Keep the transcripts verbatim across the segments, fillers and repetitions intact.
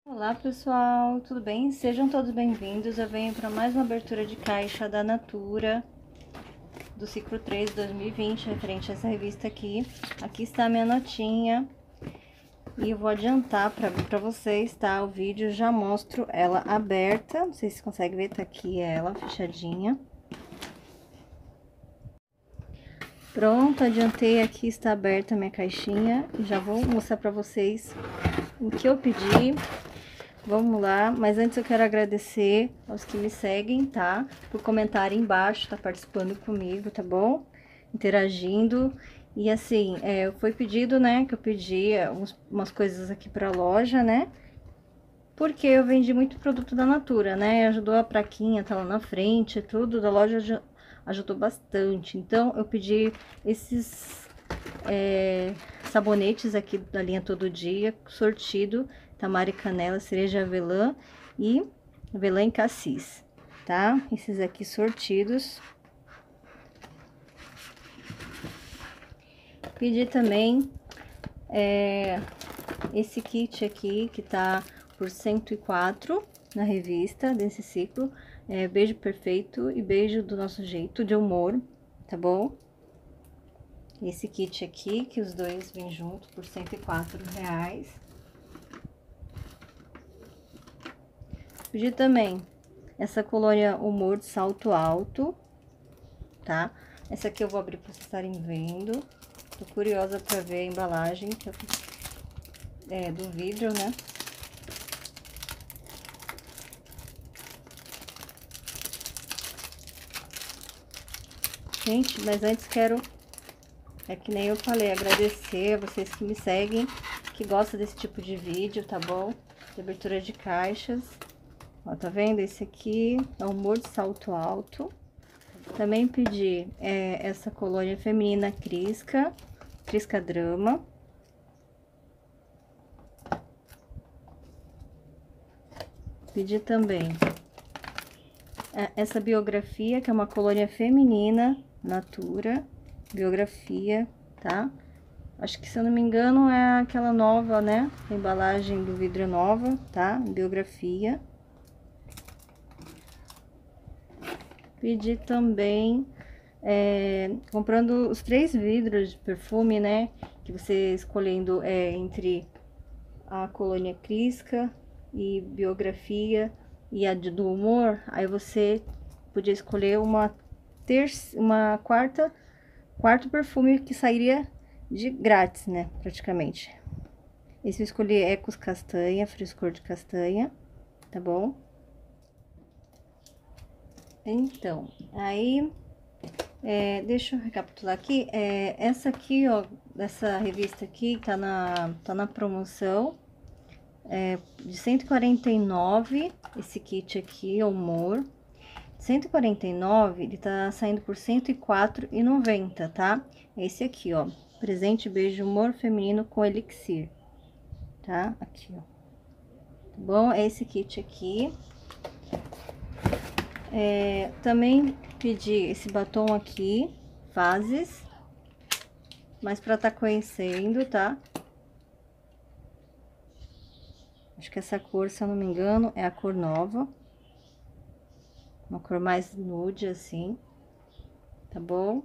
Olá pessoal, tudo bem? Sejam todos bem-vindos. Eu venho para mais uma abertura de caixa da Natura do ciclo três de dois mil e vinte, referente a essa revista aqui. Aqui está a minha notinha e eu vou adiantar para vocês, tá? O vídeo já mostro ela aberta, não sei se consegue ver, tá aqui ela fechadinha. Pronto, adiantei aqui, está aberta a minha caixinha e já vou mostrar para vocês o que eu pedi. Vamos lá, mas antes eu quero agradecer aos que me seguem, tá? Por comentarem embaixo, tá participando comigo, tá bom? Interagindo. E assim, é, foi pedido, né, que eu pedi uns, umas coisas aqui pra loja, né? Porque eu vendi muito produto da Natura, né? Ajudou a plaquinha, tá lá na frente, tudo da loja ajudou bastante. Então, eu pedi esses é, sabonetes aqui da linha Todo Dia, sortido, Tamara e Canela, Cereja Avelã e Avelã em Cassis, tá? Esses aqui sortidos. Pedi também é, esse kit aqui, que tá por cento e quatro na revista desse ciclo. É, beijo perfeito e beijo do nosso jeito de humor, tá bom? Esse kit aqui, que os dois vêm junto por cento e quatro reais. Pedi também essa colônia Humor de Salto Alto, tá? Essa aqui eu vou abrir pra vocês estarem vendo. Tô curiosa pra ver a embalagem que eu, é, do vídeo, né? Gente, mas antes quero, é que nem eu falei, agradecer a vocês que me seguem, que gostam desse tipo de vídeo, tá bom? De abertura de caixas. Ó, tá vendo? Esse aqui é o Humor de Salto Alto. Também pedi é, essa colônia feminina Crisca, Crisca Drama. Pedi também é, essa biografia, que é uma colônia feminina, Natura, biografia, tá? Acho que, se eu não me engano, é aquela nova, né? A embalagem do vidro nova, tá? Biografia. Pedi também, é, comprando os três vidros de perfume, né? Que você escolhendo é, entre a colônia Crisca e biografia e a do humor, aí você podia escolher uma terça, uma quarta, quarto perfume que sairia de grátis, né? Praticamente. Esse eu escolhi Ecos Castanha, frescor de castanha, tá bom? Então, aí, é, deixa eu recapitular aqui, é, essa aqui, ó, dessa revista aqui, tá na, tá na promoção, é, de cento e quarenta e nove, esse kit aqui, Humor, cento e quarenta e nove, ele tá saindo por cento e quatro reais e noventa centavos, tá? Esse aqui, ó, presente beijo humor feminino com elixir, tá? Aqui, ó, tá bom? É esse kit aqui. É, também pedi esse batom aqui, Fases, mas pra tá conhecendo, tá? Acho que essa cor, se eu não me engano, é a cor nova. Uma cor mais nude, assim, tá bom?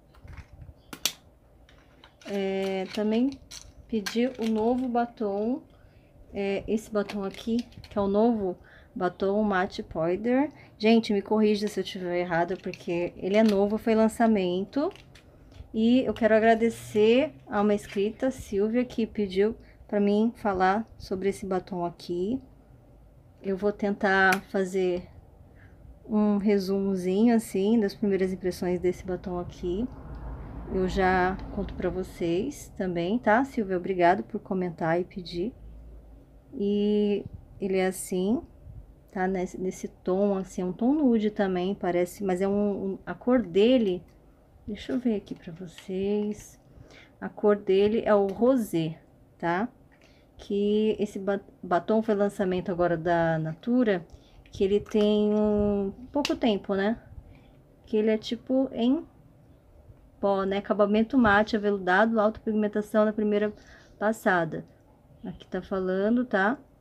É, também pedi o novo batom, é, esse batom aqui, que é o novo batom Matte Powder. Gente, me corrija se eu estiver errado, porque ele é novo, foi lançamento. E eu quero agradecer a uma inscrita, Silvia, que pediu para mim falar sobre esse batom aqui. Eu vou tentar fazer um resumozinho, assim, das primeiras impressões desse batom aqui. Eu já conto pra vocês também, tá, Silvia? Obrigado por comentar e pedir. E ele é assim, tá? Nesse, nesse tom, assim, é um tom nude também, parece, mas é um, um... A cor dele... Deixa eu ver aqui pra vocês. A cor dele é o rosé, tá? Que esse batom foi lançamento agora da Natura, que ele tem um pouco tempo, né? Que ele é tipo em pó, né? Acabamento mate, aveludado, alta pigmentação na primeira passada. Aqui tá falando, tá?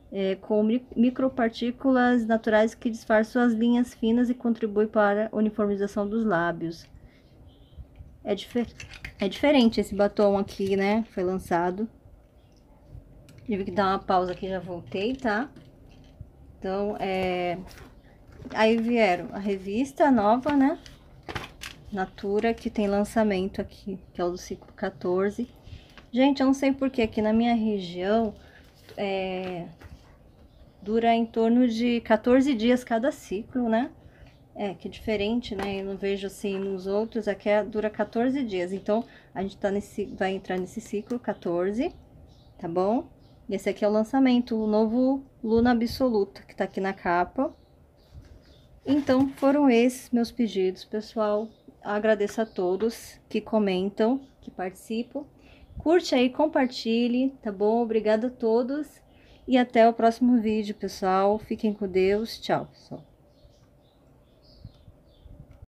é, com micropartículas naturais que disfarçam as linhas finas e contribuem para a uniformização dos lábios. É, difer é diferente esse batom aqui, né? Foi lançado. Tive que dar uma pausa aqui, já voltei, tá? Então, é... Aí vieram a revista nova, né? Natura, que tem lançamento aqui, que é o do ciclo quatorze. Gente, eu não sei porque aqui na minha região, é... dura em torno de quatorze dias cada ciclo, né? É, que é diferente, né? Eu não vejo assim nos outros, aqui é, dura quatorze dias. Então, a gente tá nesse, vai entrar nesse ciclo quatorze, tá bom? E esse aqui é o lançamento, o novo Luna Absoluta, que tá aqui na capa. Então, foram esses meus pedidos, pessoal. Agradeço a todos que comentam, que participam. Curte aí, compartilhe, tá bom? Obrigada a todos. E até o próximo vídeo, pessoal. Fiquem com Deus. Tchau, pessoal.